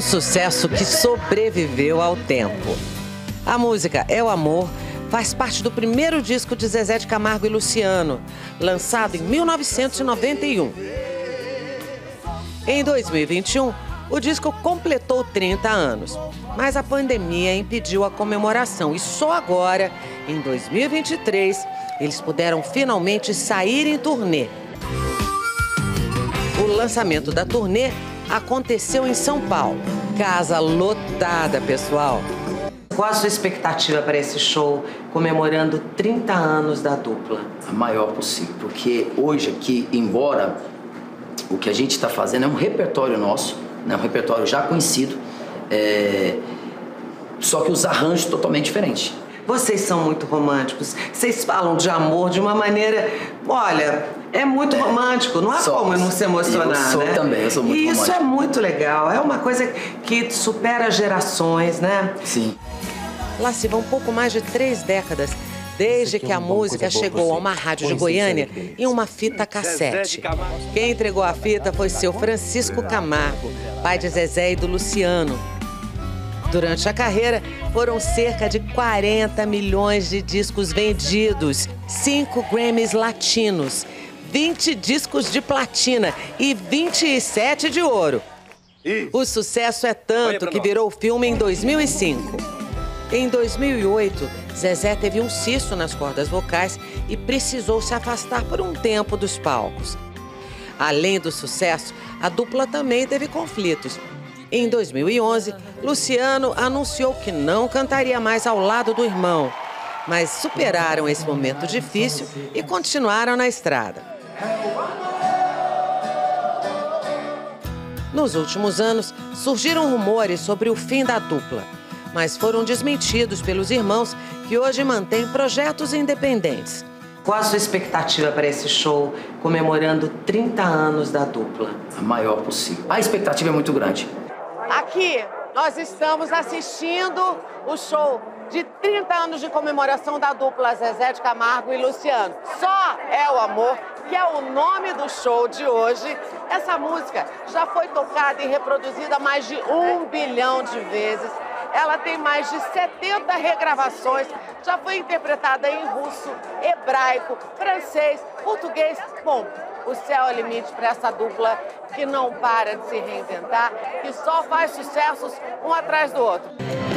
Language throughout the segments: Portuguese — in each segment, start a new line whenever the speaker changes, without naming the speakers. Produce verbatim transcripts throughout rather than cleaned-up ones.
sucesso que sobreviveu ao tempo. A música É o Amor faz parte do primeiro disco de Zezé de Camargo e Luciano, lançado em mil novecentos e noventa e um. Em dois mil e vinte e um, o disco completou trinta anos, mas a pandemia impediu a comemoração e só agora, em dois mil e vinte e três, eles puderam finalmente sair em turnê. O lançamento da turnê aconteceu em São Paulo. Casa lotada, pessoal. Qual a sua expectativa para esse show comemorando trinta anos da dupla?
A maior possível, porque hoje aqui, embora o que a gente está fazendo é um repertório nosso, né, um repertório já conhecido, é... só que os arranjos totalmente diferentes.
Vocês são muito românticos, vocês falam de amor de uma maneira, olha, é muito é, romântico, não há
somos.
como não se emocionar,
eu sou
né?
também, eu sou muito
e
romântico.
Isso é muito legal, é uma coisa que supera gerações, né?
Sim.
Lá se vão um pouco mais de três décadas, desde que a música chegou a uma rádio de Goiânia em uma fita cassete. Quem entregou a fita foi seu Francisco Camargo, pai de Zezé e do Luciano. Durante a carreira, foram cerca de quarenta milhões de discos vendidos, cinco Grammys latinos, vinte discos de platina e vinte e sete de ouro. O sucesso é tanto que virou filme em dois mil e cinco. Em dois mil e oito, Zezé teve um cisto nas cordas vocais e precisou se afastar por um tempo dos palcos. Além do sucesso, a dupla também teve conflitos. Em dois mil e onze, Luciano anunciou que não cantaria mais ao lado do irmão, mas superaram esse momento difícil e continuaram na estrada. Nos últimos anos, surgiram rumores sobre o fim da dupla, mas foram desmentidos pelos irmãos, que hoje mantêm projetos independentes. Qual a sua expectativa para esse show comemorando trinta anos da dupla?
A maior possível. A expectativa é muito grande.
Aqui nós estamos assistindo o show de trinta anos de comemoração da dupla Zezé de Camargo e Luciano. Só É o Amor, que é o nome do show de hoje. Essa música já foi tocada e reproduzida mais de um bilhão de vezes. Ela tem mais de setenta regravações, já foi interpretada em russo, hebraico, francês, português. Bom, o céu é o limite para essa dupla que não para de se reinventar, que só faz sucessos um atrás do outro.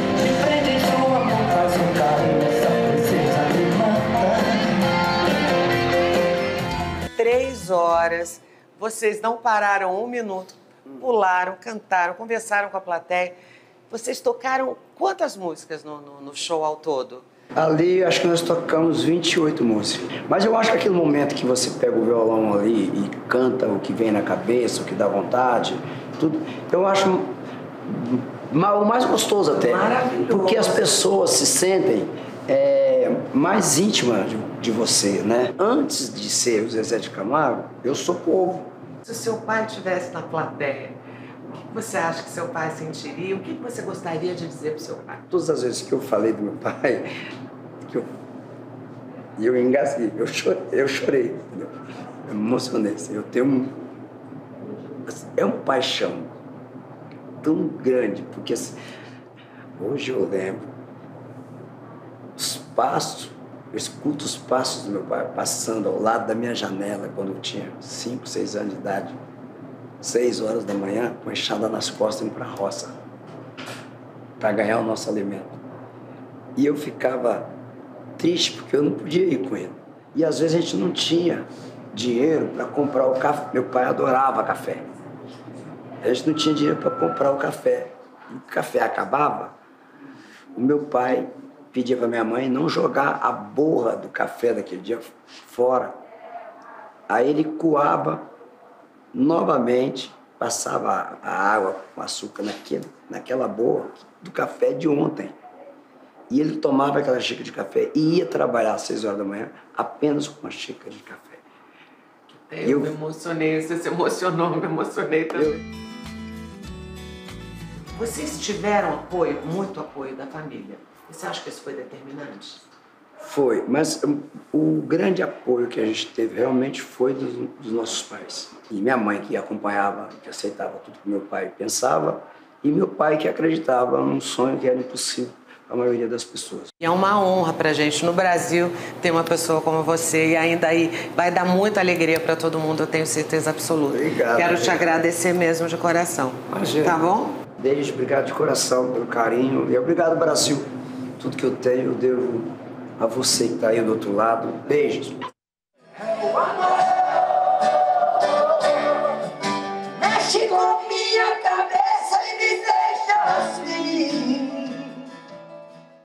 Três horas, vocês não pararam um minuto, pularam, cantaram, conversaram com a plateia. Vocês tocaram quantas músicas no, no, no show ao todo?
Ali, acho que nós tocamos vinte e oito músicas. Mas eu acho que aquele momento que você pega o violão ali e canta o que vem na cabeça, o que dá vontade, tudo, eu acho o mais gostoso até.
Maravilhoso.
Porque as pessoas se sentem é, mais íntimas de, de você, né? Antes de ser o Zezé de Camargo, eu sou povo.
Se o seu pai estivesse na plateia, o que você acha que seu pai sentiria? O que você gostaria de dizer para o seu pai?
Todas as vezes que eu falei do meu pai, que eu, eu engasguei, eu chorei, eu chorei, eu me emocionei. Eu tenho um, é uma paixão tão grande, porque assim, hoje eu lembro os passos, eu escuto os passos do meu pai passando ao lado da minha janela quando eu tinha cinco, seis anos de idade. Seis horas da manhã, com a enxada nas costas, indo para a roça, para ganhar o nosso alimento. E eu ficava triste, porque eu não podia ir com ele. E às vezes a gente não tinha dinheiro para comprar o café. Meu pai adorava café. A gente não tinha dinheiro para comprar o café. E o café acabava, o meu pai pedia para minha mãe não jogar a borra do café daquele dia fora. Aí ele coava novamente, passava a água com açúcar naquele, naquela borra do café de ontem. E ele tomava aquela xícara de café e ia trabalhar às seis horas da manhã apenas com uma xícara de café.
Eu, eu me emocionei, você se emocionou, me emocionei também. Eu... Vocês tiveram apoio, muito apoio da família. Você acha que isso foi determinante?
Foi, mas o grande apoio que a gente teve realmente foi dos, dos nossos pais. E minha mãe, que acompanhava, que aceitava tudo que meu pai pensava, E meu pai que acreditava num sonho que era impossível a maioria das pessoas.
E é uma honra pra gente no Brasil ter uma pessoa como você e ainda aí vai dar muita alegria pra todo mundo, eu tenho certeza absoluta.
Obrigado.
Quero te agradecer mesmo de coração.
Imagina.
Tá bom?
Beijo, obrigado de coração pelo carinho e obrigado, Brasil. Tudo que eu tenho eu devo a você que tá aí do outro lado. Beijos.
Mexe com minha cabeça.